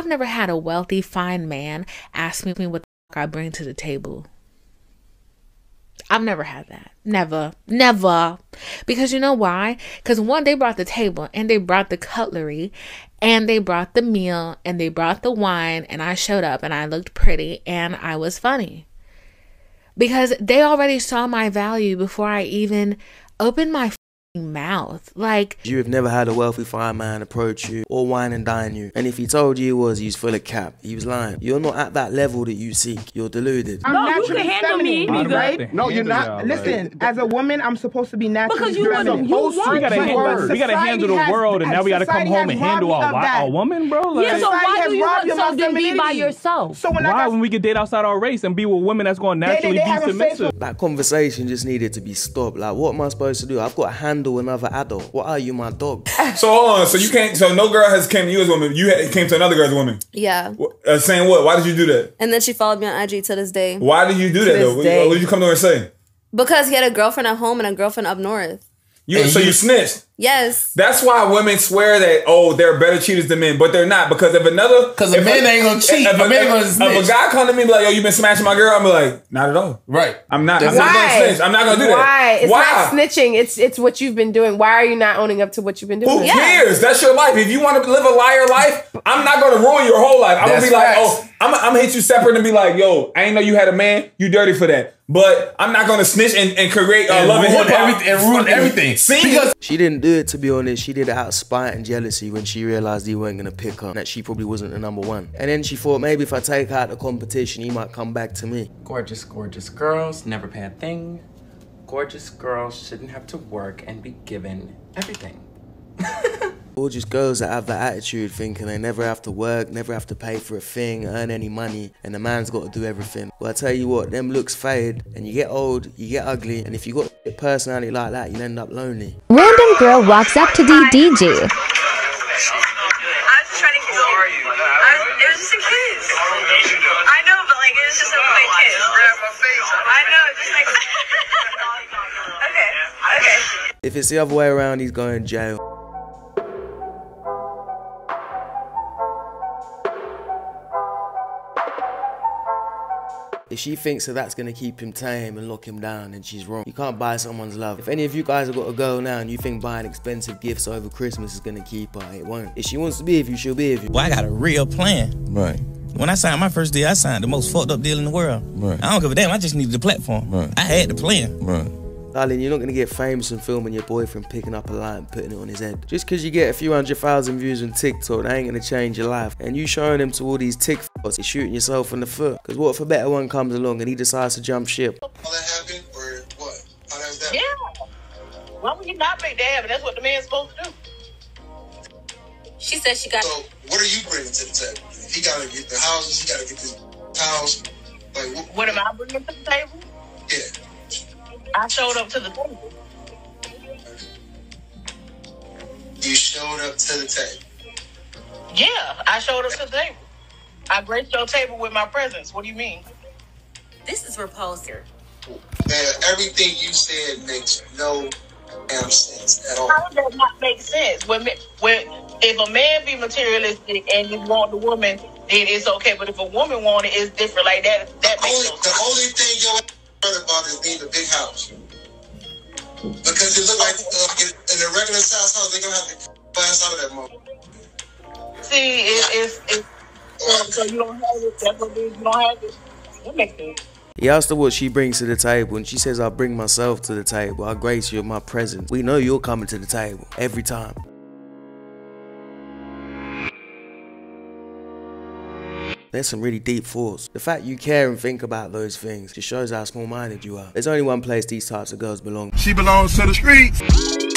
never had a wealthy, fine man ask me what the fuck I bring to the table. I've never had that. Never. Because you know why? Because one, they brought the table and they brought the cutlery and they brought the meal and they brought the wine, and I showed up and I looked pretty and I was funny. Because they already saw my value before I even opened my mouth. Like, you have never had a wealthy fine man approach you or wine and dine you, and if he told you he was full of cap, he was lying. You're not at that level that you seek. You're deluded. No, you can handle me, right? No, you're not. Listen, as a woman, I'm supposed to be naturally feminine. We gotta handle the world, and now we gotta come home and handle a woman, bro. Like, yeah, so why do you want to be by yourself? So when we can date outside our race and be with women that's going to naturally be submissive? That conversation just needed to be stopped. Like, what am I supposed to do? I've got to handle another adult. What are you, my dog? So hold on. So you can't. So no girl has came to you as a woman. You came to another girl as a woman. Yeah. Saying what? Why did you do that? And then she followed me on IG to this day. Why did you do that though? What did you come to her and say? Because he had a girlfriend at home and a girlfriend up north. You snitched. Yes. That's why women swear that they're better cheaters than men, but they're not, because if a man ain't gonna cheat, if a guy come to me and be like, yo, you been smashing my girl, I'm like, not at all. Right. I'm not gonna snitch. I'm not gonna do that. Why? It's not snitching. It's what you've been doing. Why are you not owning up to what you've been doing? Who cares? That's your life. If you want to live a liar life, I'm not gonna ruin your whole life. I'm gonna be like, I'm gonna hit you separate and be like, yo, I ain't know you had a man. You dirty for that. But I'm not gonna snitch and create love and ruin everything. Because she didn't do it to be honest. She did it out of spite and jealousy when she realized he weren't gonna pick her, that she probably wasn't the number one. And then she thought maybe if I take out the competition, he might come back to me. Gorgeous, gorgeous girls never pay a thing. Gorgeous girls shouldn't have to work and be given everything. Gorgeous girls that have that attitude, thinking they never have to work, never have to pay for a thing, earn any money, and the man's got to do everything. Well, I tell you what, them looks fade, and you get old, you get ugly, and if you got a personality like that, you'll end up lonely. Random girl walks up to the DJ. I was just trying to kiss you. It was just a kiss. I know, but like, it was just a quick kiss. I know, just like... Okay. If it's the other way around, he's going to jail. If she thinks that that's going to keep him tame and lock him down, then she's wrong. You can't buy someone's love. If any of you guys have got a girl now and you think buying expensive gifts over Christmas is going to keep her, it won't. If she wants to be with you, she'll be with you. Well, I got a real plan. Right. When I signed my first deal, I signed the most fucked up deal in the world. Right. I don't give a damn. I just needed the platform. Right. I had the plan. Right. Darling, you're not going to get famous and filming your boyfriend picking up a light and putting it on his head. Just because you get a few 100,000 views on TikTok, that ain't going to change your life. And you showing him to all these tick f***s, you're shooting yourself in the foot. Because what if a better one comes along and he decides to jump ship? All that happened, or what? How does that? Yeah. Why would you not make that happen? That's what the man's supposed to do. She said she got... So, what are you bringing to the table? He got to get the houses, he got to get the house. Like, what am I bringing to the table? Yeah. I showed up to the table. You showed up to the table? Yeah, I showed up to the table. I graced your table with my presence. What do you mean? This is repulsive. Man, everything you said makes no damn sense at all. How does that not make sense? When if a man be materialistic and you want the woman, then it's okay. But if a woman want it, it's different. Like that makes no sense. The only thing you heard about is being a big house. Because it look like in a regular size house, they're gonna have to pass out of that moment. See, it's so you don't have it. That's what it is. You don't have it. That makes sense. He asked her what she brings to the table, and she says, I bring myself to the table. I grace you with my presence. We know you're coming to the table every time. There's some really deep thoughts. The fact you care and think about those things just shows how small-minded you are. There's only one place these types of girls belong. She belongs to the streets.